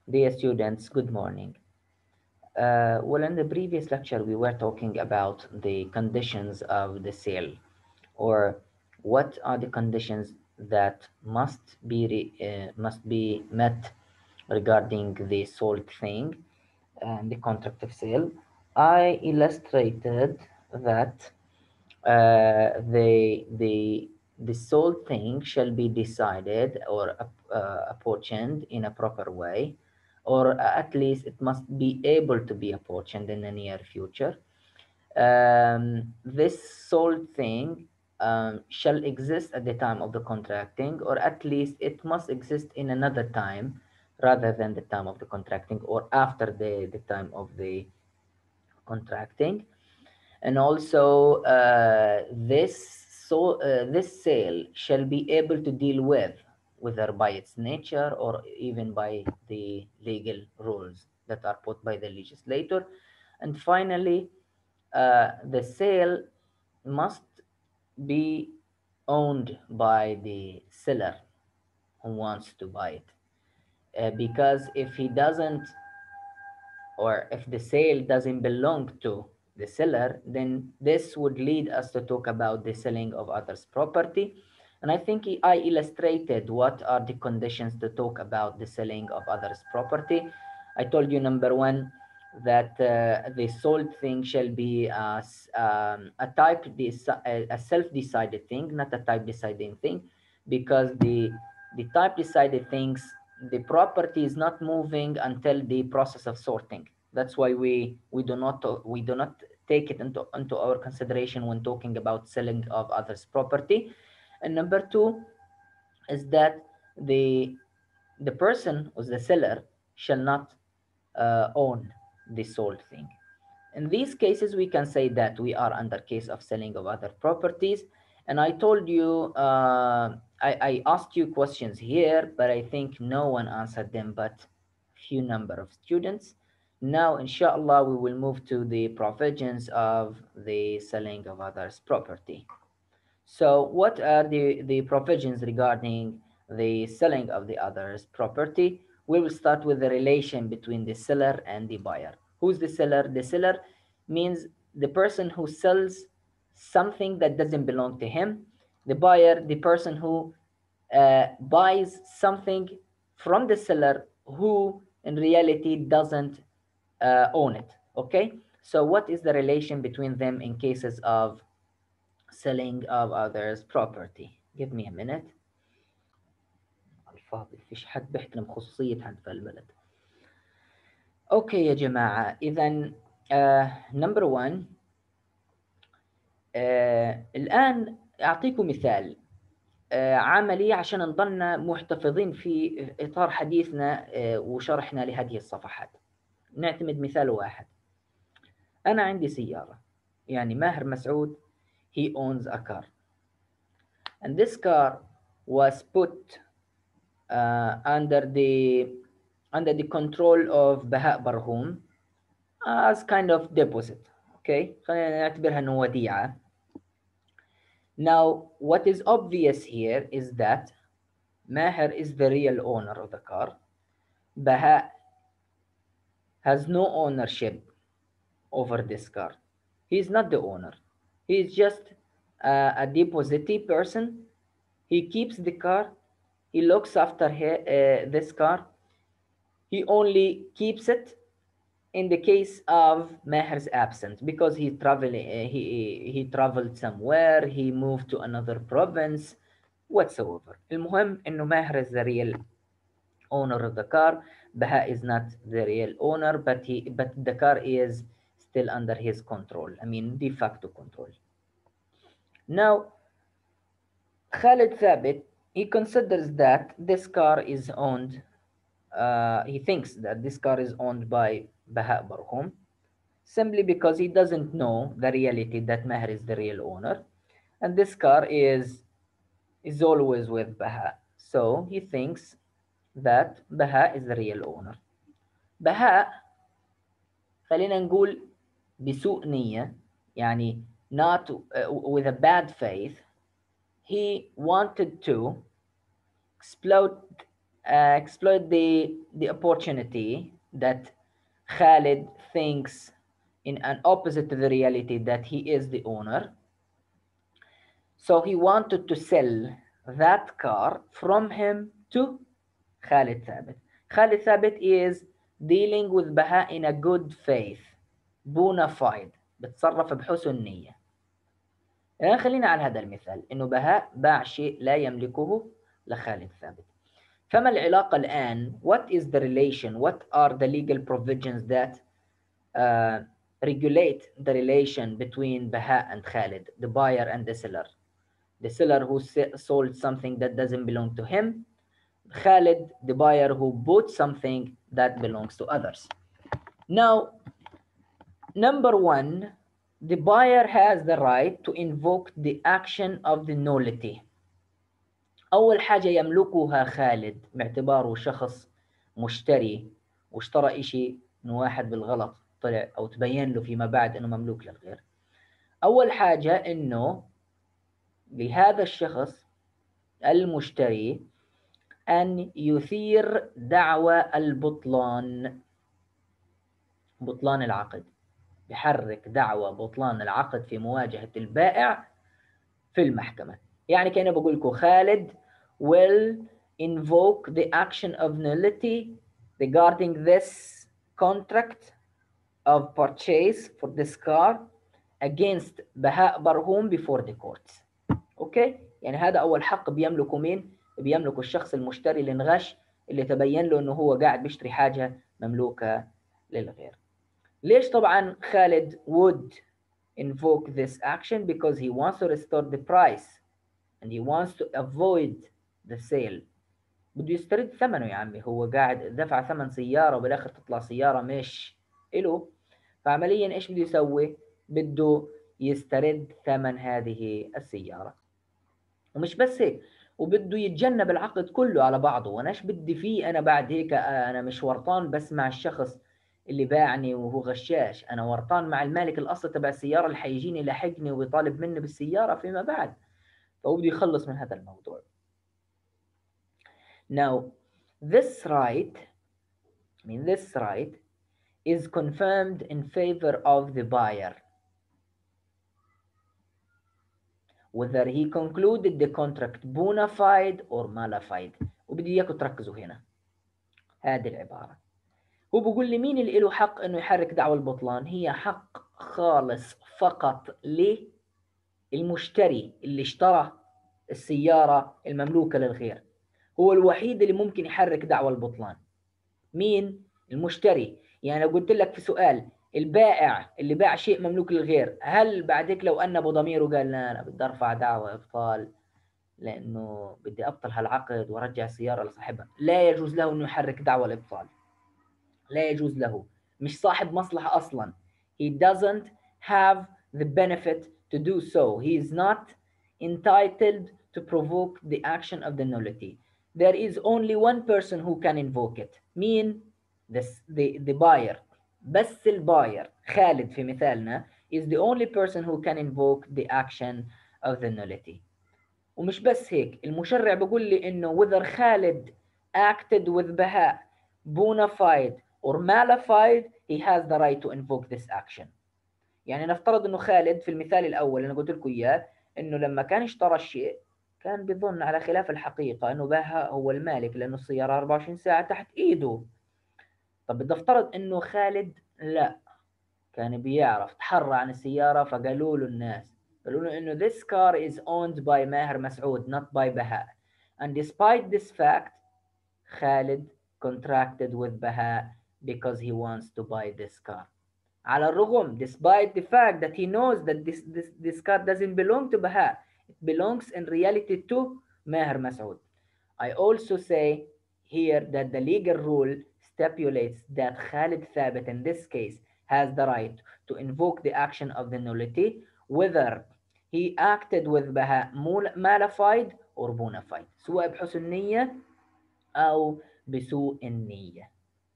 Dear students, good morning. Well, in the previous lecture, we were talking about the conditions of the sale, or what are the conditions that must be met regarding the sold thing and the contract of sale. I illustrated that the sold thing shall be decided or apportioned in a proper way, or at least it must be able to be apportioned in the near future. This sold thing shall exist at the time of the contracting, or at least it must exist in another time rather than the time of the contracting, or after the time of the contracting. And also this sale shall be able to deal with, whether by its nature or even by the legal rules that are put by the legislator. And finally, the sale must be owned by the seller who wants to buy it, because if he doesn't, or if the sale doesn't belong to the seller, then this would lead us to talk about the selling of others' property. And I think I illustrated what are the conditions to talk about the selling of others' property. I told you, number one, that the sold thing shall be a self-decided thing, not a type-deciding thing, because the type-decided things, the property is not moving until the process of sorting. That's why we do not take it into our consideration when talking about selling of others' property. And number two is that the the person who's the seller shall not own the sold thing. In these cases, we can say that we are under case of selling of other properties. And I told you, I asked you questions here, but I think no one answered them but few number of students. Now, inshallah, we will move to the provisions of the selling of others' property. So what are the provisions regarding the selling of the other's property? We will start with the relation between the seller and the buyer. Who's the seller? The seller means the person who sells something that doesn't belong to him. The buyer, the person who buys something from the seller who in reality doesn't own it. Okay? So what is the relation between them in cases of selling of others property? Give me a minute. الفاضي فيش حد بيحترم خصوصية حد في البلد. اوكي يا جماعة، اذا نمبر 1. الان اعطيكم مثال عملي عشان نضلنا محتفظين في اطار حديثنا وشرحنا لهذه الصفحات. نعتمد مثال واحد. انا عندي سيارة، يعني ماهر مسعود he owns a car, and this car was put under the control of Baha Barhum as kind of deposit. Okay, خلينا نعتبرها انه وديعة. Now, what is obvious here is that Maher is the real owner of the car. Baha has no ownership over this car. He is not the owner. He is just a depositee person. He keeps the car. He looks after this car. He only keeps it in the case of Maher's absence, because he traveled somewhere, he moved to another province, whatsoever. المهم إنه Maher is the real owner of the car. Baha is not the real owner, but the car is still under his control. I mean, de facto control. Now, Khalid Thabit, he considers that this car is owned. He thinks that this car is owned by Baha Barhum, simply because he doesn't know the reality that Maher is the real owner, and this car is always with Baha. So he thinks that Baha is the real owner. Baha, خلينا نقول بسوء نية، يعني not with a bad faith, he wanted to exploit exploit the opportunity that Khalid thinks in an opposite to the reality that he is the owner. So he wanted to sell that car from him to Khalid Thabit. Khalid Thabit is dealing with Baha in a good faith, bona fide، بتصرف بحسن نية. الآن خلينا على هذا المثال إنه بهاء باع شيء لا يملكه لخالد ثابت. فما العلاقة الآن؟ What is the relation? What are the legal provisions that regulate the relation between Baha and Khalid, the buyer and the seller? The seller who sold something that doesn't belong to him, Khalid, the buyer who bought something that belongs to others. Now, number one, the buyer has the right to invoke the action of the nullity. أول حاجة يملكها خالد باعتباره شخص مشتري واشترى إشي من واحد بالغلط طلع أو تبين له فيما بعد إنه مملوك للغير. أول حاجة إنه لهذا الشخص المشتري أن يثير دعوى البطلان، بطلان العقد، يحرك دعوى بطلان العقد في مواجهة البائع في المحكمة. يعني كأنا بقول لكم خالد will invoke the action of nullity regarding this contract of purchase for this car against بهاء برهوم before the courts. اوكي، يعني هذا اول حق بيملكه مين؟ بيملكه الشخص المشتري اللي انغش، اللي تبين له انه هو قاعد بيشتري حاجة مملوكة للغير. ليش طبعا خالد would invoke this action? Because he wants to restore the price and he wants to avoid the sale. بده يسترد ثمنه يا عمي، هو قاعد دفع ثمن سيارة وبالاخر تطلع سيارة مش إله، فعمليا ايش بده يسوي؟ بده يسترد ثمن هذه السيارة. ومش بس هيك، وبده يتجنب العقد كله على بعضه. وانا ايش بدي فيه انا بعد هيك؟ انا مش ورطان بس مع الشخص اللي باعني وهو غشاش، انا ورطان مع المالك الاصلي تبع السيارة اللي حيجيني يلاحقني ويطالب مني بالسيارة فيما بعد. فهو بده يخلص من هذا الموضوع. Now this right is confirmed in favor of the buyer whether he concluded the contract bona fide or mala fide. وبدي اياكم تركزوا هنا هذه العبارة. هو بيقول لي مين اللي له حق انه يحرك دعوى البطلان؟ هي حق خالص فقط للمشتري اللي اشترى السيارة المملوكة للغير، هو الوحيد اللي ممكن يحرك دعوى البطلان. مين؟ المشتري. يعني لو قلت لك في سؤال البائع اللي باع شيء مملوك للغير، هل بعدك لو أنبه ضميره قال لا أنا بدي أرفع دعوى إبطال لأنه بدي أبطل هالعقد وأرجع السيارة لصاحبها، لا يجوز له أنه يحرك دعوى الإبطال، لا يجوز له، مش صاحب مصلحة أصلا. He doesn't have the benefit to do so. He is not entitled to provoke the action of the nullity. There is only one person who can invoke it. مين؟ the buyer. بس الباير خالد في مثالنا is the only person who can invoke the action of the nullity. ومش بس هيك، المشرع بيقول لي انه whether خالد acted with بهاء bona fide or mala fide he has the right to invoke this action. يعني نفترض انه خالد في المثال الاول اللي انا قلت لكم اياه، انه لما كان اشترى الشيء كان بيظن على خلاف الحقيقة انه بهاء هو المالك لانه السيارة 24 ساعة تحت ايده. طب بدي افترض انه خالد لا، كان بيعرف، تحرى عن السيارة فقالوا له الناس، قالوا له إنه this car is owned by ماهر مسعود not by بهاء. And despite this fact, Khalid contracted with Baha because he wants to buy this car. على الرغم despite the fact that he knows that this car doesn't belong to Baha, it belongs in reality to ماهر مسعود. I also say here that the legal rule stipulates that Khalid Thabit in this case has the right to invoke the action of the nullity whether he acted with Baha mala fide or bona fide، سواء بحسن نية أو بسوء النية.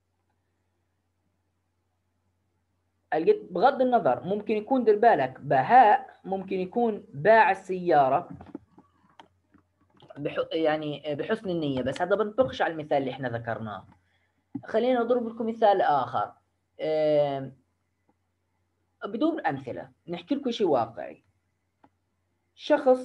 بغض النظر ممكن يكون دير بالك بهاء ممكن يكون باع السيارة يعني بحسن النية، بس هذا بنطبقش على المثال اللي احنا ذكرناه. خلينا نضرب لكم مثال آخر بدون أمثلة، نحكي لكم شيء واقعي. شخص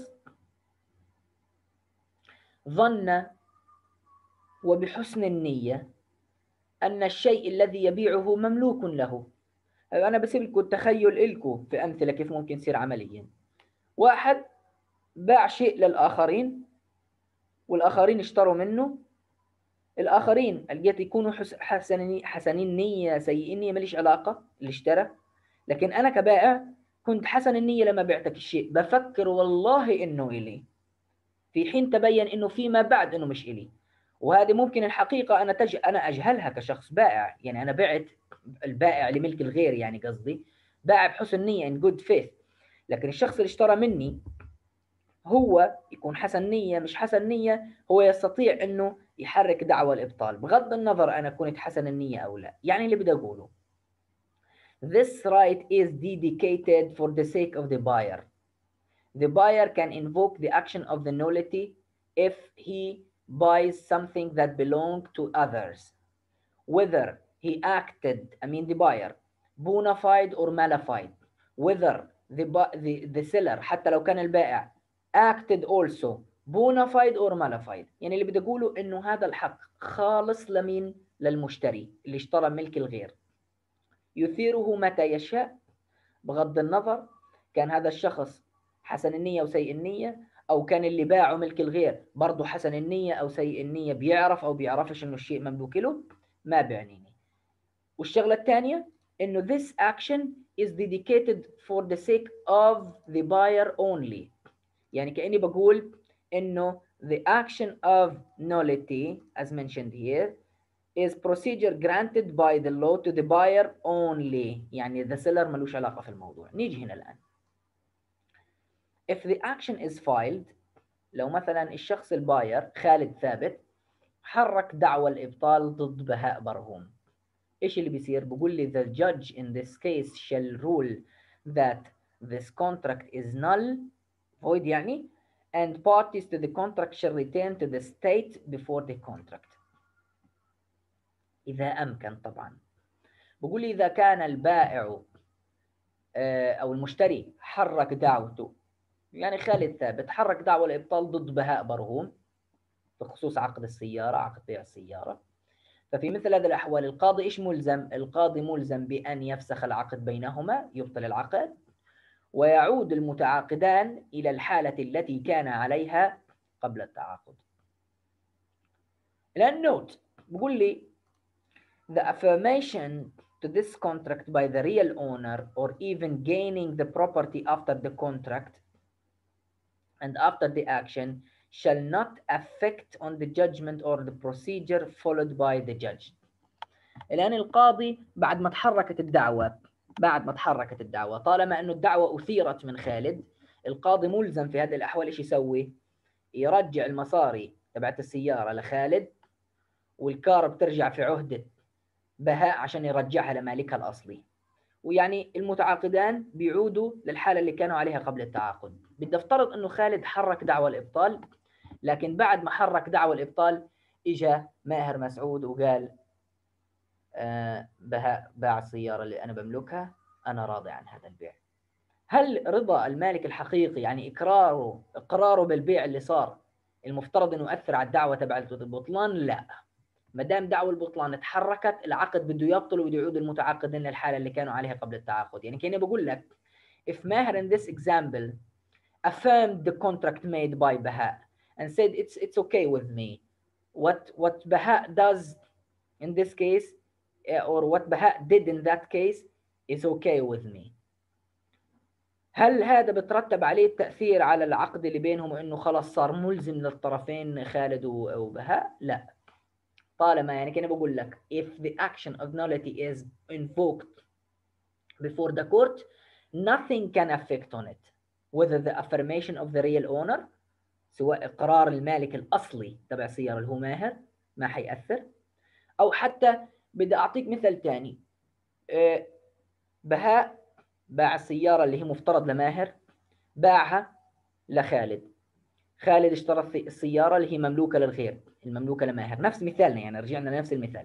ظن وبحسن النية أن الشيء الذي يبيعه مملوك له. أنا بسيب لكم التخيل لكم في أمثلة كيف ممكن يصير عمليا. واحد باع شيء للآخرين والآخرين اشتروا منه. الآخرين لقيت يكونوا حسنين نية سيئين نية، ماليش علاقة اللي اشترى. لكن أنا كبائع كنت حسن النية لما بعتك الشيء، بفكر والله إنه إلي، في حين تبين إنه فيما بعد إنه مش إلي. وهذه ممكن الحقيقة أنا أجهلها كشخص بائع. يعني أنا بعت البائع لملك الغير، يعني قصدي باع بحسن نية in good faith. لكن الشخص اللي اشترى مني هو يكون حسن نية مش حسن نية، هو يستطيع إنه يحرك دعوى الإبطال بغض النظر أنا كنت حسن النية أو لا. يعني اللي بدي أقوله this right is dedicated for the sake of the buyer. The buyer can invoke the action of the nullity if he buys something that belonged to others, whether he acted, the buyer, bona fide or mala fide, whether the seller حتى لو كان البائع acted also bona fide or mala fide. يعني اللي بدي أقوله إنه هذا الحق خالص لمين؟ للمشتري اللي اشترى ملك الغير، يثيره متى يشاء بغض النظر كان هذا الشخص حسن النية أو سيء النية، أو كان اللي باعه ملك الغير برضه حسن النية أو سيء النية، بيعرف أو بيعرفش إنه الشيء مملوك له، ما بيعنيني. والشغلة الثانية إنه this action is dedicated for the sake of the buyer only. يعني كأني بقول إنه the action of nullity as mentioned here is procedure granted by the law to the buyer only. يعني the seller ملوش علاقة في الموضوع. نيجي هنا الآن. If the action is filed، لو مثلا الشخص الباير خالد ثابت حرك دعوى الإبطال ضد بهاء برهوم، إيش اللي بيصير؟ بقول لي the judge in this case shall rule that this contract is null void يعني and parties to the contract shall return to the state before the contract. إذا أمكن طبعا. بقول لي إذا كان البائع أو المشتري حرك دعوته، يعني خالد ثابت حرك دعوة الإبطال ضد بهاء برهوم بخصوص عقد السيارة، عقد بيع السيارة، ففي مثل هذه الأحوال القاضي إيش ملزم؟ القاضي ملزم بأن يفسخ العقد بينهما، يبطل العقد ويعود المتعاقدان إلى الحالة التي كان عليها قبل التعاقد. الآن note بقول لي the affirmation to this contract by the real owner or even gaining the property after the contract and after the action shall not affect on the judgment or the procedure followed by the judge. الآن القاضي بعد ما تحركت الدعوة طالما أنه الدعوة أثيرت من خالد، القاضي ملزم في هذه الأحوال إيش يسوي؟ يرجع المصاري تبعت السيارة لخالد، والكار بترجع في عهدة بهاء عشان يرجعها لمالكها الأصلي. ويعني المتعاقدان بيعودوا للحالة اللي كانوا عليها قبل التعاقد. بدي افترض انه خالد حرك دعوى الابطال، لكن بعد ما حرك دعوى الابطال اجى ماهر مسعود وقال بهاء باع السيارة اللي انا بملكها، انا راضي عن هذا البيع. هل رضا المالك الحقيقي يعني اقراره بالبيع اللي صار المفترض انه يؤثر على الدعوة تبع البطلان؟ لا. ما دام دعوى البطلان اتحركت، العقد بده يبطل وبده يعود المتعاقدين للحاله اللي كانوا عليها قبل التعاقد. يعني كاني بقول لك if Maher in this example affirmed the contract made by Baha and said it's okay with me, what Baha does in this case or what Baha did in that case is okay with me. هل هذا بترتب عليه التأثير على العقد اللي بينهم وانه خلاص صار ملزم للطرفين خالد وبهاء؟ لا. طالما يعني كأني بقول لك if the action of nullity is invoked before the court nothing can affect on it whether the affirmation of the real owner سواء إقرار المالك الأصلي تبع السيارة اللي هو ماهر ما حيأثر، أو حتى بدي أعطيك مثال تاني. بهاء باع السيارة اللي هي مفترض لماهر، باعها لخالد. خالد اشترى السيارة اللي هي مملوكة للغير، المملوكة لماهر، نفس مثالنا يعني، رجعنا لنفس المثال.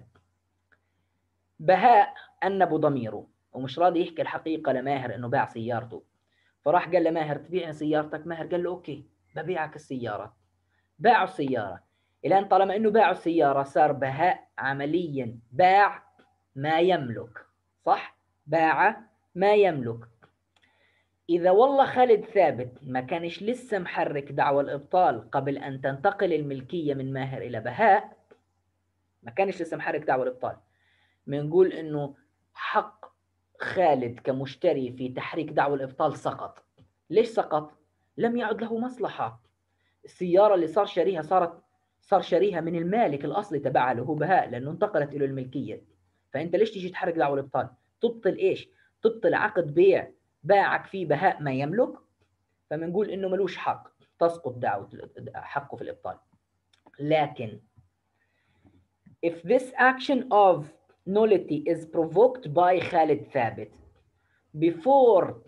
بهاء أنب ضميره ومش راضي يحكي الحقيقة لماهر إنه باع سيارته، فراح قال لماهر تبيعني سيارتك؟ ماهر قال له أوكي ببيعك السيارة. باعوا السيارة. الآن طالما إنه باعوا السيارة صار بهاء عمليا باع ما يملك، صح؟ باع ما يملك. إذا والله خالد ثابت ما كانش لسه محرك دعوى الإبطال قبل أن تنتقل الملكية من ماهر إلى بهاء، ما كانش لسه محرك دعوى الإبطال، بنقول إنه حق خالد كمشتري في تحريك دعوى الإبطال سقط. ليش سقط؟ لم يعد له مصلحة. السيارة اللي صار شاريها من المالك الأصلي تبعها اللي هو بهاء، لأنه انتقلت إلى الملكية. فأنت ليش تيجي تحرك دعوى الإبطال؟ تبطل إيش؟ تبطل عقد بيع باعك فيه بهاء ما يملك، فبنقول إنه ملوش حق، تسقط دعوة حقه في الإبطال. لكن if this action of nullity is provoked by Khalid Thabit before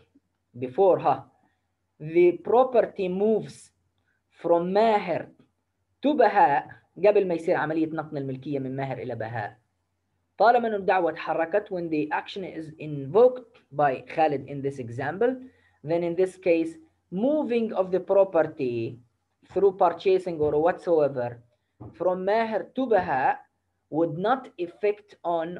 the property moves from ماهر to بهاء، قبل ما يصير عملية نقل الملكية من ماهر إلى بهاء، طالما أن الدعوة تحركت when the action is invoked by Khalid in this example, then in this case moving of the property through purchasing or whatsoever from ماهر to بهاء would not affect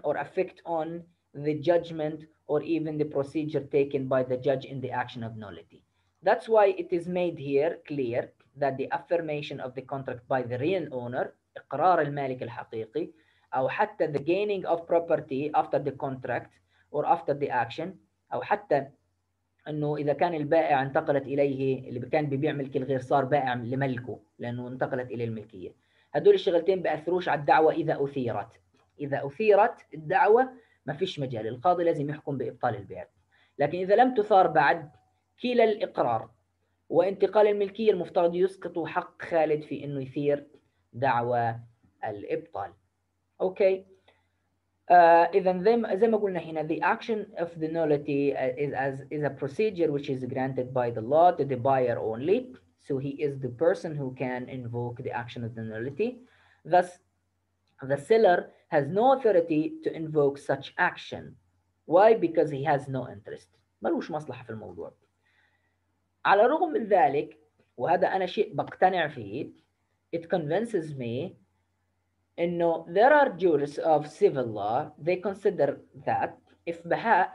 on the judgment or even the procedure taken by the judge in the action of nullity. That's why it is made here clear that the affirmation of the contract by the real owner، إقرار المالك الحقيقي، أو حتى the gaining of property after the contract or after the action، أو حتى أنه إذا كان البائع انتقلت إليه، اللي كان بيبيع ملك الغير صار بائع لملكه لأنه انتقلت إليه الملكية، هدول الشغلتين بأثروش على الدعوة إذا أثيرت. إذا أثيرت الدعوة ما فيش مجال، القاضي لازم يحكم بإبطال البيع. لكن إذا لم تثار بعد، كلا الإقرار وانتقال الملكية المفترض يسقط حق خالد في أنه يثير دعوى الإبطال. أوكي. إذا زي ما قلنا هنا the action of the nullity is a procedure which is granted by the law to the buyer only. So he is the person who can invoke the action of the nullity. Thus, the seller has no authority to invoke such action. Why? Because he has no interest. ملوش مصلحة في الموضوع. على الرغم من ذلك، وهذا أنا شيء بقتنع فيه، it convinces me إنه there are jurists of civil law they consider that if Baha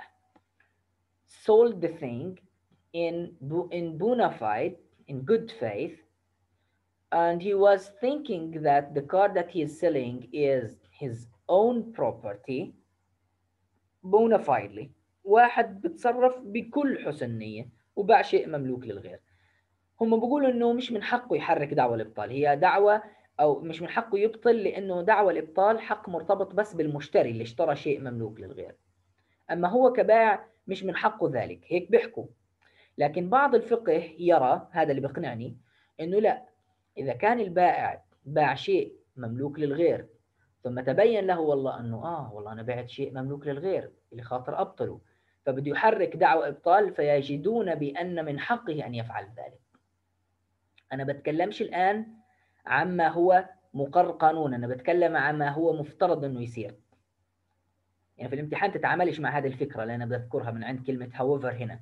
sold the thing in bona fide, in good faith, and he was thinking that the car that he is selling is his own property bona fidely، واحد بتصرف بكل حسن نية وباع شيء مملوك للغير، هم بيقولوا انه مش من حقه يحرك دعوى الابطال، هي دعوة او مش من حقه يبطل، لانه دعوى الابطال حق مرتبط بس بالمشتري اللي اشترى شيء مملوك للغير، اما هو كبائع مش من حقه ذلك، هيك بيحكوا. لكن بعض الفقه يرى، هذا اللي بيقنعني، انه لا، اذا كان البائع باع شيء مملوك للغير ثم تبين له والله انه والله انا بعت شيء مملوك للغير اللي خاطر ابطله، فبده يحرك دعوى ابطال، فيجدون بان من حقه ان يفعل ذلك. أنا بتكلمش الآن عما هو مقرر قانونا، أنا بتكلم عما هو مفترض أنه يصير. يعني في الامتحان تتعاملش مع هذه الفكرة اللي أنا بذكرها من عند كلمة however هنا.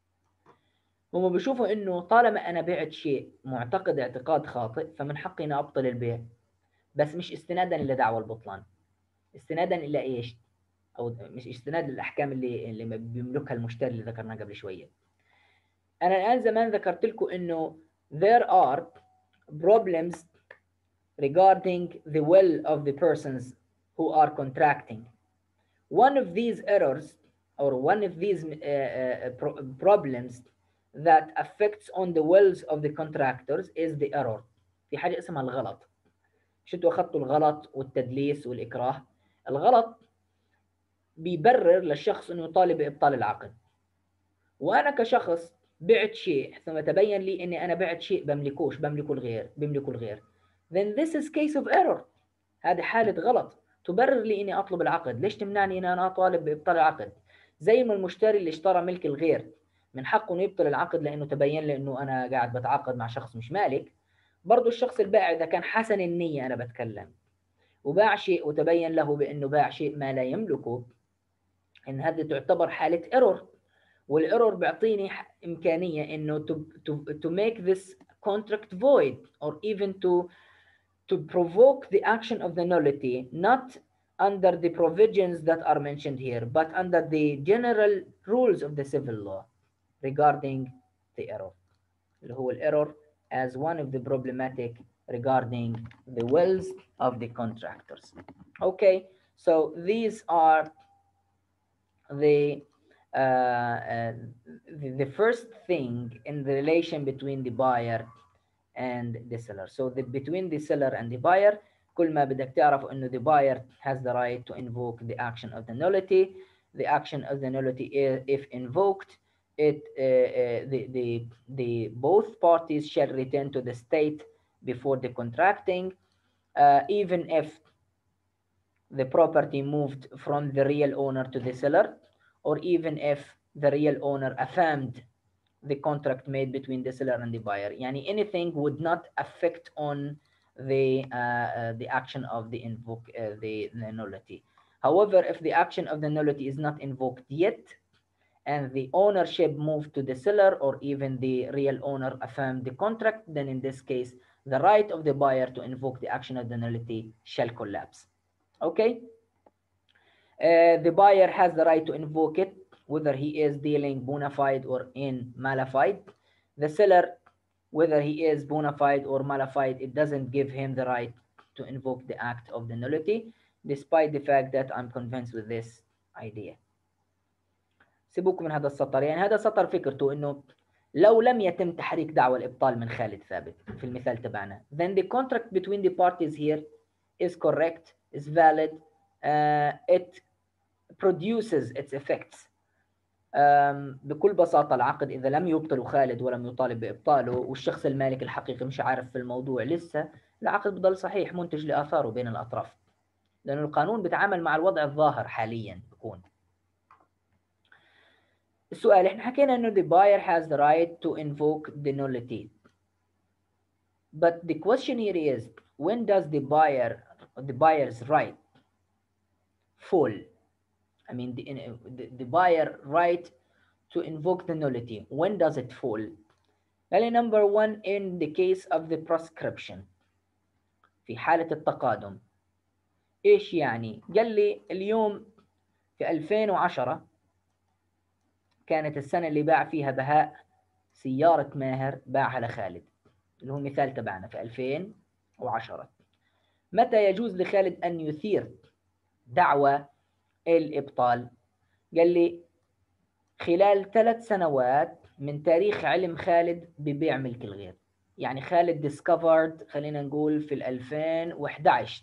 هم بيشوفوا أنه طالما أنا بعت شيء معتقد اعتقاد خاطئ فمن حقي أن أبطل البيع، بس مش استنادا إلى دعوى البطلان، استنادا إلى إيش؟ أو مش استناد للأحكام اللي بيملكها المشتري اللي ذكرناها قبل شوية. أنا الآن زمان ذكرت لكم أنه there are problems regarding the will of the persons who are contracting. One of these errors or one of these problems that affects on the wills of the contractors is the error. في حاجة اسمها الغلط. شفتوا أخذتوا الغلط والتدليس والإكراه. الغلط بيبرر للشخص إنه يطالب بإبطال العقد. وأنا كشخص بعت شيء ثم تبين لي إني أنا بعت شيء بملكه الغير. then this is case of error. هذه حالة غلط تبرر لي إني أطلب العقد. ليش تمنعني إن أنا أطالب بإبطال العقد؟ زي ما المشتري اللي اشترى ملك الغير من حقه إنه يبطل العقد لأنه تبين لي إنه أنا قاعد بتعاقد مع شخص مش مالك، برضو الشخص البائع إذا كان حسن النية، أنا بتكلم، وباع شيء وتبين له بأنه باع شيء ما لا يملكه، إن هذه تعتبر حالة ايرور، والايرور بيعطيني إمكانية إنه to make this contract void or even to provoke the action of the nullity, not under the provisions that are mentioned here, but under the general rules of the civil law regarding the error. اللي هو error as one of the problematic regarding the wills of the contractors. Okay, so these are the the first thing in the relation between the buyer and the seller. So between the seller and the buyer, كل ما بدك تعرف إنه the buyer has the right to invoke the action of the nullity. The action of the nullity is, if invoked, the both parties shall return to the state before the contracting, even if the property moved from the real owner to the seller, or even if the real owner affirmed the contract made between the seller and the buyer. Yani anything would not affect on the action of the the nullity. However, if the action of the nullity is not invoked yet, and the ownership moved to the seller, or even the real owner affirmed the contract, then in this case, the right of the buyer to invoke the action of the nullity shall collapse. Okay? The buyer has the right to invoke it, whether he is dealing bona fide or in mala fide. The seller, whether he is bona fide or mala fide, it doesn't give him the right to invoke the act of the nullity, despite the fact that I'm convinced with this idea. سيبوكم من هذا السطر، يعني هذا السطر فكرته إنه لو لم يتم تحريك دعوى الإبطال من خالد ثابت في المثال تبعنا، then the contract between the parties here is correct, is valid, it produces its effects. بكل بساطة العقد إذا لم يبطل خالد ولم يطالب بإبطاله، والشخص المالك الحقيقي مش عارف في الموضوع لسه، العقد بضل صحيح منتج لآثاره بين الأطراف، لأنه القانون بيتعامل مع الوضع الظاهر حاليا بكون. السؤال احنا حكينا إنه the buyer has the right to invoke the nullity, but the question here is when does the buyer's right fall? I mean the buyer right to invoke the nullity, when does it fall? قال لي number one in the case of the proscription، في حالة التقادم. إيش يعني؟ قال لي اليوم في 2010 كانت السنة اللي باع فيها بهاء سيارة ماهر باعها لخالد، اللي هو مثال تبعنا في 2010. متى يجوز لخالد أن يثير دعوى الإبطال؟ قال لي خلال 3 سنوات من تاريخ علم خالد ببيع ملك الغير. يعني خالد discovered، خلينا نقول في 2011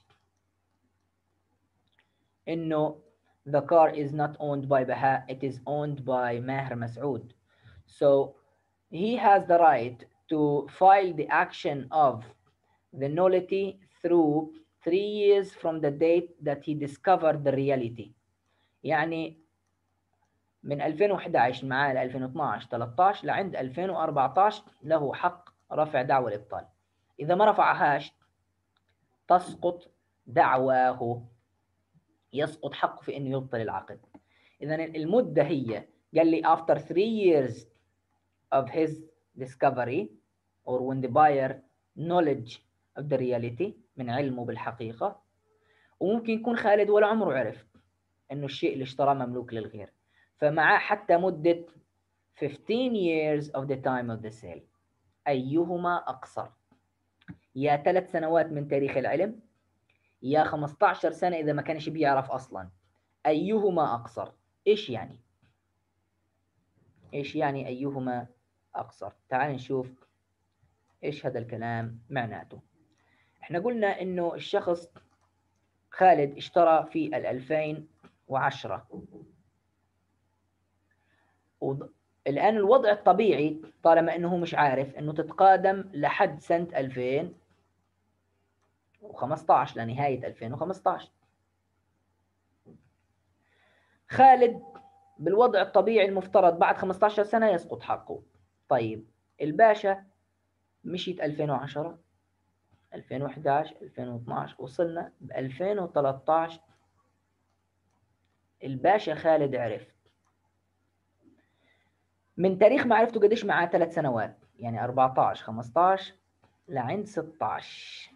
إنه the car is not owned by Baha, it is owned by Maher Masood. So he has the right to file the action of the nullity through 3 years from the date that he discovered the reality. يعني من 2011 معاه ل 2012 13 لعند 2014 له حق رفع دعوى الإبطال. إذا ما رفعهاش تسقط دعواه، يسقط حقه في إنه يبطل العقد. إذا المدة هي قال لي after 3 years of his discovery or when the buyer knowledge of the reality، من علمه بالحقيقة. وممكن يكون خالد ولا عمره عرف إنه الشيء اللي اشتراه مملوك للغير، فمعاه حتى مدة 15 years of the time of the sale. أيهما أقصر؟ يا 3 سنوات من تاريخ العلم، يا 15 سنة إذا ما كانش بيعرف أصلا. أيهما أقصر؟ إيش يعني؟ إيش يعني أيهما أقصر؟ تعال نشوف إيش هذا الكلام معناته. إحنا قلنا إنه الشخص خالد اشترى في 2010، الآن الوضع الطبيعي طالما إنه مش عارف إنه تتقادم لحد سنة 2015 لنهاية 2015. خالد بالوضع الطبيعي المفترض بعد 15 سنة يسقط حقه. طيب الباشا مشيت 2010 2011 2012 وصلنا ب 2013 الباشا خالد عرف. من تاريخ معرفته قديش معاه 3 سنوات، يعني 14 15 لعند 16،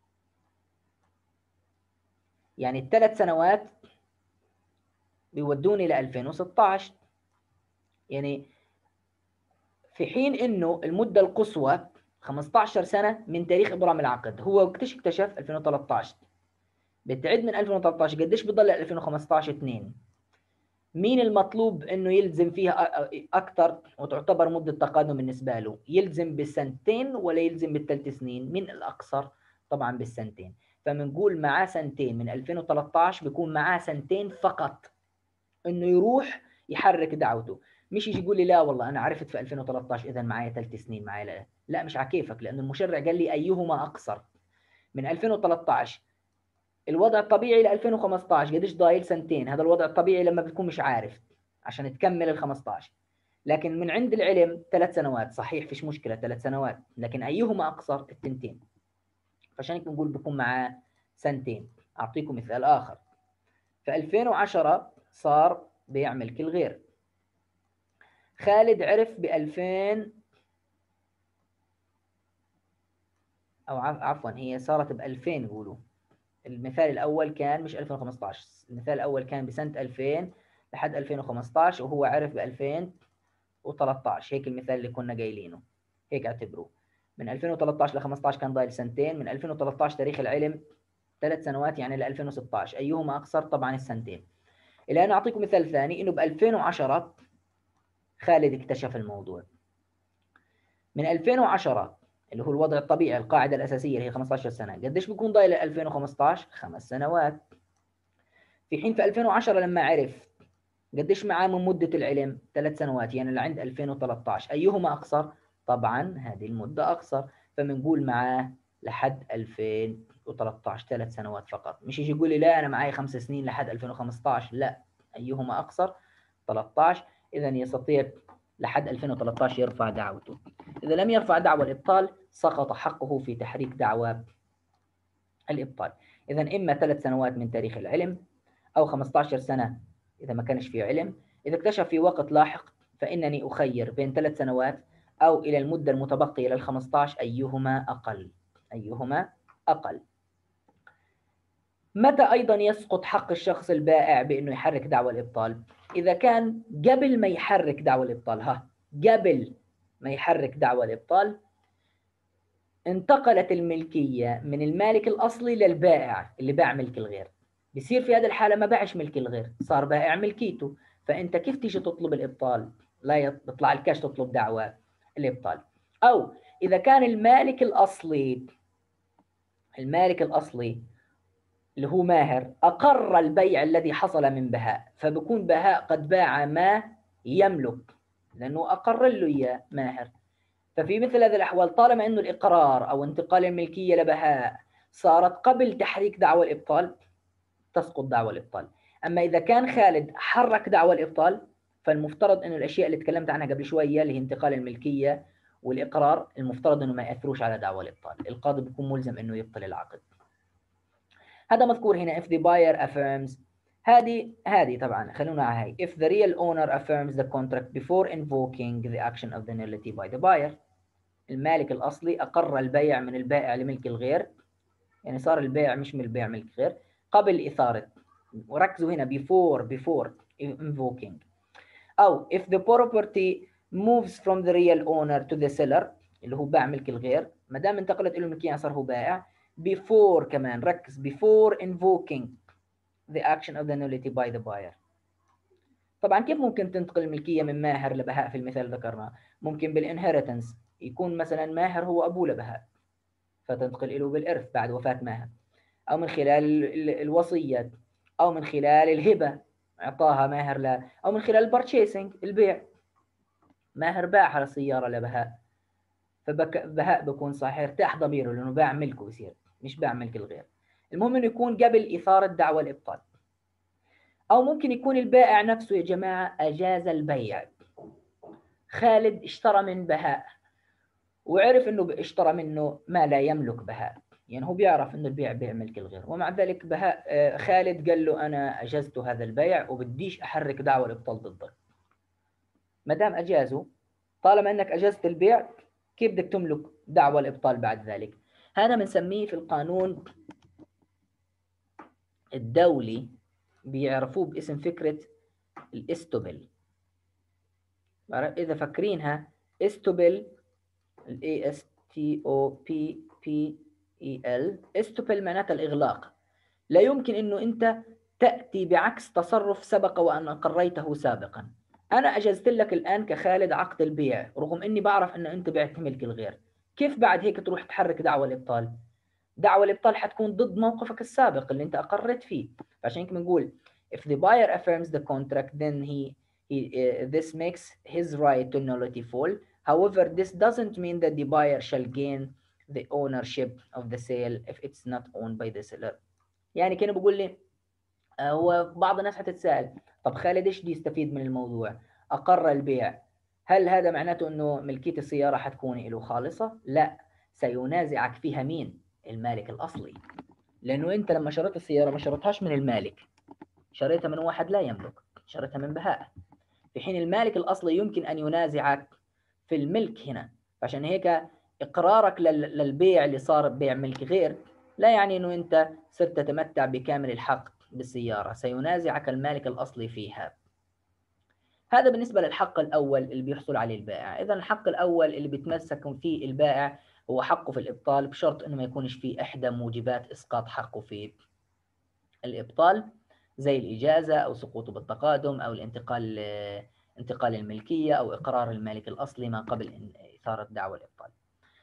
يعني الثلاث سنوات بيودوني ل 2016. يعني في حين انه المدة القصوى 15 سنة من تاريخ ابرام العقد، هو وقتش اكتشف 2013، بتعد من 2013 قديش بضل 2015 2. مين المطلوب انه يلزم فيها اكثر وتعتبر مدة تقادم بالنسبة له؟ يلزم بالسنتين ولا يلزم بالثلاث سنين؟ مين الاقصر؟ طبعا بالسنتين. فبنقول معاه سنتين من 2013، بيكون معاه سنتين فقط انه يروح يحرك دعوته. مش يجي يقول لي لا والله انا عرفت في 2013 اذا معايا 3 سنين معايا. لا لا، مش عكيفك، لانه المشرع قال لي ايهما اقصر. من 2013 الوضع الطبيعي ل 2015 قديش ضايل؟ سنتين. هذا الوضع الطبيعي لما بتكون مش عارف عشان تكمل ال 15. لكن من عند العلم 3 سنوات، صحيح فيش مشكله 3 سنوات، لكن ايهما اقصر؟ التنتين. فعشان هيك بنقول بكون معاه سنتين. اعطيكم مثال اخر. في 2010 صار بيعمل كل غير. خالد عرف ب 2000 او عفوا هي صارت ب 2000 يقولوا. المثال الاول كان مش 2015، المثال الاول كان بسنه 2000 لحد 2015، وهو عرف ب 2013. هيك المثال اللي كنا قايلينه، هيك اعتبروه. من 2013 ل 15 كان ضايل سنتين. من 2013 تاريخ العلم 3 سنوات، يعني ل 2016. ايهما اقصر؟ طبعا السنتين. الان اعطيكم مثال ثاني، انه ب 2010 خالد اكتشف الموضوع. من 2010 اللي هو الوضع الطبيعي، القاعدة الأساسية اللي هي 15 سنة، قديش بيكون ضايل 2015؟ 5 سنوات. في حين في 2010 لما عرف قديش معاه من مدة العلم؟ 3 سنوات، يعني لعند 2013. أيهما أقصر؟ طبعا هذه المدة أقصر. فبنقول معاه لحد 2013 3 سنوات فقط. مش يجي يقول لي لا أنا معي 5 سنين لحد 2015، لا. أيهما أقصر؟ 13. إذا يستطيع لحد 2013 يرفع دعوته. إذا لم يرفع دعوى الإبطال سقط حقه في تحريك دعوى الإبطال. إذا إما 3 سنوات من تاريخ العلم، أو 15 سنة إذا ما كانش في علم. إذا اكتشف في وقت لاحق فإنني أخير بين 3 سنوات أو إلى المدة المتبقية إلى 15، أيهما أقل. أيهما أقل. متى أيضا يسقط حق الشخص البائع بأنه يحرك دعوى الإبطال؟ إذا كان قبل ما يحرك دعوى الإبطال، قبل ما يحرك دعوى الإبطال انتقلت الملكية من المالك الأصلي للبائع اللي باع ملك الغير. بصير في هذه الحالة ما باعش ملك الغير، صار بائع ملكيته. فأنت كيف تيجي تطلب الإبطال؟ لا يطلع الكاش تطلب دعوى الإبطال. أو إذا كان المالك الأصلي اللي هو ماهر أقر البيع الذي حصل من بهاء، فبكون بهاء قد باع ما يملك لأنه أقر له إياه ماهر. ففي مثل هذه الأحوال طالما أنه الإقرار أو انتقال الملكية لبهاء صارت قبل تحريك دعوى الإبطال، تسقط دعوى الإبطال. أما إذا كان خالد حرك دعوى الإبطال، فالمفترض أنه الأشياء اللي تكلمت عنها قبل شوية اللي هي انتقال الملكية والإقرار، المفترض أنه ما يأثروش على دعوى الإبطال. القاضي بيكون ملزم أنه يبطل العقد. هذا مذكور هنا if the buyer affirms. هذه طبعا خلونا على هاي. if the real owner affirms the contract before invoking the action of the nullity by the buyer. المالك الأصلي أقر البيع من البائع لملك الغير، يعني صار البيع مش من البيع ملك غير قبل إثارة. وركزوا هنا before invoking. أو if the property moves from the real owner to the seller اللي هو باع ملك الغير، ما دام انتقلت له الملكية صار هو بائع. before كمان ركز before invoking the action of the nullity by the buyer. طبعا كيف ممكن تنتقل الملكية من ماهر لبهاء في المثال اللي ذكرناه؟ ممكن بالانهيرتنس، يكون مثلا ماهر هو أبوه لبهاء فتنتقل له بالإرث بعد وفاة ماهر، أو من خلال الوصية، أو من خلال الهبة إعطاها ماهر له، أو من خلال البرتشيسنج البيع. ماهر باع السيارة لبهاء، فبهاء بكون صحيح ارتاح ضميره لأنه باع ملكه بصير مش باع ملك الغير. المهم إنه يكون قبل إثارة دعوى الإبطال. أو ممكن يكون البائع نفسه يا جماعة أجاز البيع. خالد اشترى من بهاء وعرف إنه اشترى منه ما لا يملك بهاء، يعني هو بيعرف انه البيع بيع ملك الغير، ومع ذلك بهاء خالد قال له انا اجزت هذا البيع وبديش احرك دعوى الابطال ضدك. ما دام اجازه، طالما انك اجزت البيع، كيف بدك تملك دعوى الابطال بعد ذلك؟ هذا بنسميه في القانون الدولي، بيعرفوه باسم فكرة الاستوبل. إذا فاكرينها، استوبل، ال ASTOPPEL، استوبل معناتها الإغلاق. لا يمكن إنه أنت تأتي بعكس تصرف سبق وأن أقريته سابقا. أنا أجزت لك الآن كخالد عقد البيع رغم إني بعرف إن أنت بعت ملك الغير، كيف بعد هيك تروح تحرك دعوى الإبطال؟ دعوى الإبطال حتكون ضد موقفك السابق اللي أنت أقرت فيه. عشان كده بنقول if the buyer affirms the contract then this makes his right to nullity fall. However, this doesn't mean that the buyer shall gain the ownership of the sale if it's not owned by the seller. يعني كانوا بيقول لي هو بعض الناس حتتساءل، طب خالد ايش بده يستفيد من الموضوع؟ أقر البيع، هل هذا معناته انه ملكية السيارة حتكون له خالصة؟ لا، سينازعك فيها مين؟ المالك الأصلي. لأنه أنت لما شريت السيارة ما شريتهاش من المالك، شريتها من واحد لا يملك، شريتها من بهاء، في حين المالك الأصلي يمكن أن ينازعك في الملك هنا. عشان هيك إقرارك للبيع اللي صار بيع ملك غير لا يعني أنه أنت صرت تتمتع بكامل الحق بالسيارة، سينازعك المالك الأصلي فيها. هذا بالنسبة للحق الأول اللي بيحصل عليه البائع. إذا الحق الأول اللي بيتمسك فيه البائع هو حقه في الإبطال، بشرط أنه ما يكونش فيه إحدى موجبات إسقاط حقه في الإبطال، زي الإجازة أو سقوطه بالتقادم أو انتقال الملكية أو إقرار المالك الأصلي ما قبل إثارة دعوى الإبطال.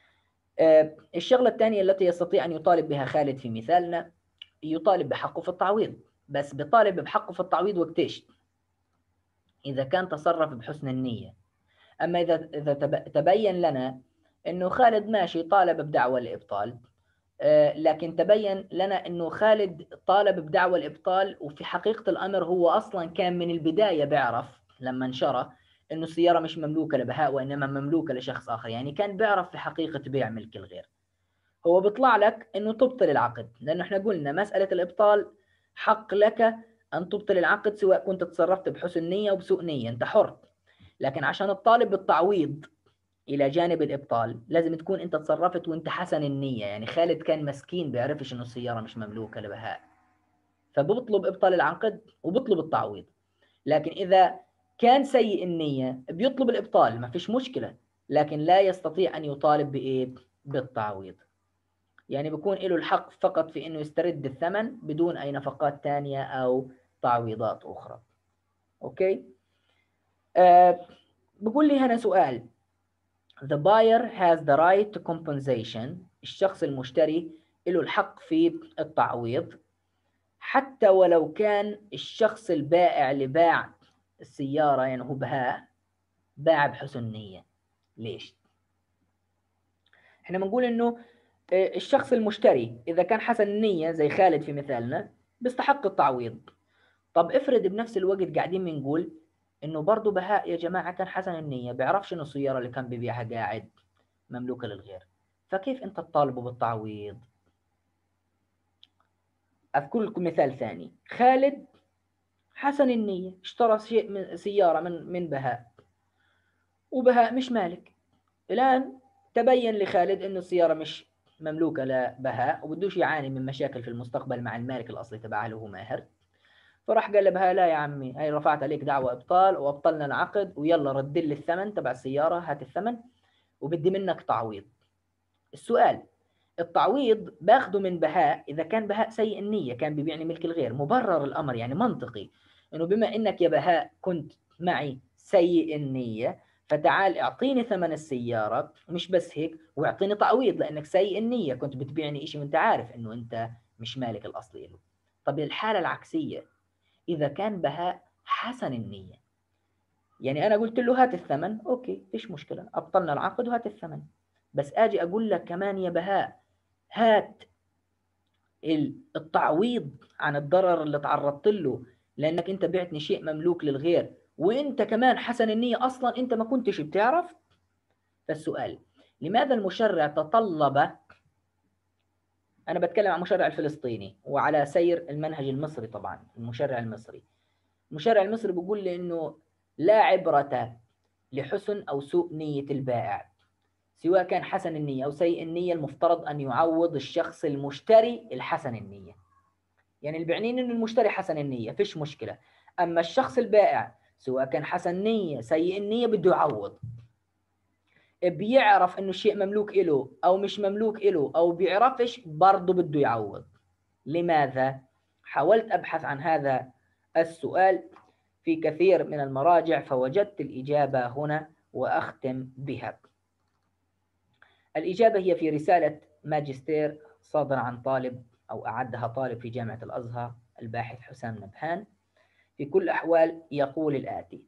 الشغلة الثانية التي يستطيع أن يطالب بها خالد في مثالنا، يطالب بحقه في التعويض، بس بيطالب بحقه في التعويض وقتيش؟ إذا كان تصرف بحسن النية. أما إذا تبين لنا أنه خالد ماشي طالب بدعوى الإبطال، لكن تبين لنا أنه خالد طالب بدعوى الإبطال وفي حقيقة الأمر هو أصلا كان من البداية بيعرف لما انشرى أنه السيارة مش مملوكة لبهاء وإنما مملوكة لشخص آخر، يعني كان بيعرف في حقيقة بيع ملك الغير، هو بيطلع لك أنه تبطل العقد. لأنه احنا قلنا مسألة الإبطال حق لك أن تبطل العقد سواء كنت تصرفت بحسن نية وبسوء نية، أنت حر. لكن عشان الطالب بالتعويض الى جانب الابطال لازم تكون انت تصرفت وانت حسن النيه. يعني خالد كان مسكين بيعرفش انه السياره مش مملوكه لبهاء، فبطلب ابطال العقد وبطلب التعويض. لكن اذا كان سيء النيه بيطلب الابطال ما فيش مشكله، لكن لا يستطيع ان يطالب بايه؟ بالتعويض. يعني بيكون له الحق فقط في انه يسترد الثمن بدون اي نفقات ثانيه او تعويضات اخرى. اوكي. بقول لي هنا سؤال، The buyer has the right to compensation. الشخص المشتري له الحق في التعويض حتى ولو كان الشخص البائع اللي باع السيارة يعني هو بهاء باع بحسن نية. ليش؟ احنا بنقول انه الشخص المشتري اذا كان حسن النية زي خالد في مثالنا بيستحق التعويض. طب افرض بنفس الوقت قاعدين بنقول انه برضه بهاء يا جماعة كان حسن النية، بيعرفش انه السيارة اللي كان بيبيعها قاعد مملوكة للغير، فكيف أنت تطالبه بالتعويض؟ أذكر لكم مثال ثاني، خالد حسن النية اشترى شيء من سيارة من بهاء، وبهاء مش مالك. الآن تبين لخالد إنه السيارة مش مملوكة لبهاء وبدوش يعاني من مشاكل في المستقبل مع المالك الأصلي تبعها اللي هو ماهر، فراح قال لبهاء لا يا عمي، هاي رفعت عليك دعوى إبطال وأبطلنا العقد ويلا رد لي الثمن تبع السيارة، هات الثمن وبدي منك تعويض. السؤال، التعويض باخده من بهاء إذا كان بهاء سيء النية كان بيبيعني ملك الغير، مبرر الأمر يعني منطقي إنه بما إنك يا بهاء كنت معي سيء النية فتعال اعطيني ثمن السيارة، مش بس هيك واعطيني تعويض لأنك سيء النية كنت بتبيعني إشي وأنت عارف إنه أنت مش مالك الأصلي له. طب الحالة العكسية، إذا كان بهاء حسن النية، يعني أنا قلت له هات الثمن، أوكي فيش مشكلة، أبطلنا العقد وهات الثمن، بس أجي أقول لك كمان يا بهاء هات التعويض عن الضرر اللي تعرضت له لانك انت بعتني شيء مملوك للغير وانت كمان حسن النية اصلا انت ما كنتش بتعرف. فالسؤال، لماذا المشرع تطلب أنا بتكلم عن المشرع الفلسطيني وعلى سير المنهج المصري. طبعا المشرع المصري بيقول لي إنه لا عبرة لحسن أو سوء نية البائع، سواء كان حسن النية أو سيء النية، المفترض أن يعوض الشخص المشتري الحسن النية. يعني البعنين إنه المشتري حسن النية فيش مشكلة، أما الشخص البائع سواء كان حسن نية سيء النية بده يعوض. بيعرف إنه الشيء مملوك إله أو مش مملوك إله أو بيعرفش برضه بده يعوض. لماذا؟ حاولت أبحث عن هذا السؤال في كثير من المراجع فوجدت الإجابة هنا وأختم بها. الإجابة هي في رسالة ماجستير صادرة عن طالب أو أعدها طالب في جامعة الأزهر الباحث حسام نبهان. في كل الأحوال يقول الآتي: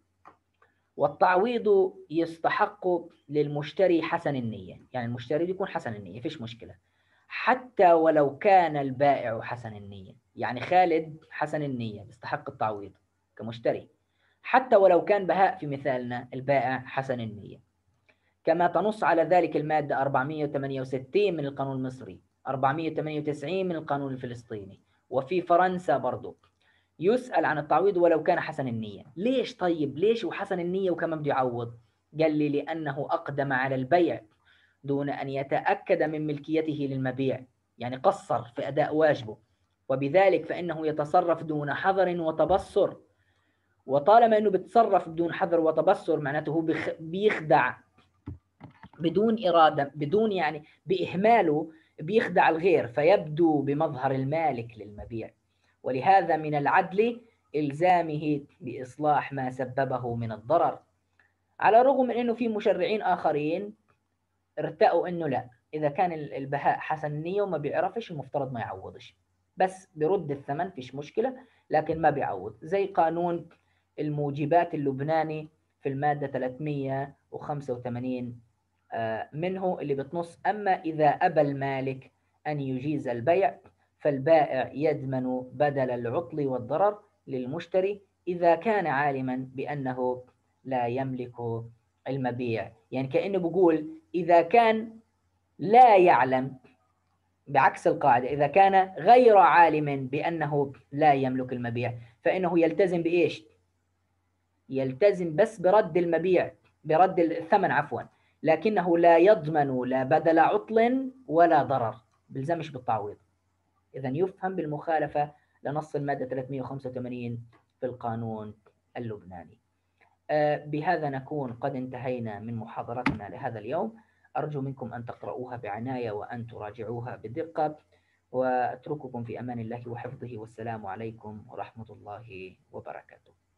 والتعويض يستحق للمشتري حسن النية، يعني المشتري بيكون حسن النية فيش مشكلة، حتى ولو كان البائع حسن النية. يعني خالد حسن النية يستحق التعويض كمشتري، حتى ولو كان بهاء في مثالنا البائع حسن النية، كما تنص على ذلك المادة 468 من القانون المصري، 498 من القانون الفلسطيني، وفي فرنسا برضو يسأل عن التعويض ولو كان حسن النية. ليش طيب؟ ليش وحسن النية وكمان بده يعوض؟ قال لي لأنه أقدم على البيع دون أن يتأكد من ملكيته للمبيع، يعني قصر في أداء واجبه، وبذلك فإنه يتصرف دون حذر وتبصر. وطالما أنه بيتصرف بدون حذر وتبصر معناته هو بيخدع بدون إرادة، بدون يعني بإهماله بيخدع الغير فيبدو بمظهر المالك للمبيع. ولهذا من العدل إلزامه بإصلاح ما سببه من الضرر، على الرغم من أنه في مشرعين آخرين ارتأوا أنه لا، إذا كان البهاء حسن النية وما بيعرفش المفترض ما يعوضش، بس برد الثمن فيش مشكلة لكن ما بيعوض. زي قانون الموجبات اللبناني في المادة 385 منه اللي بتنص: أما إذا أبى المالك أن يجيز البيع فالبائع يضمن بدل العطل والضرر للمشتري إذا كان عالما بأنه لا يملك المبيع. يعني كأنه بقول إذا كان لا يعلم، بعكس القاعدة إذا كان غير عالم بأنه لا يملك المبيع فإنه يلتزم بإيش؟ يلتزم بس برد المبيع، برد الثمن عفوا، لكنه لا يضمن لا بدل عطل ولا ضرر، بلزمش بالتعويض. إذا يفهم بالمخالفة لنص المادة 385 في القانون اللبناني. بهذا نكون قد انتهينا من محاضرتنا لهذا اليوم. أرجو منكم أن تقرؤوها بعناية وأن تراجعوها بدقة، وأترككم في أمان الله وحفظه، والسلام عليكم ورحمة الله وبركاته.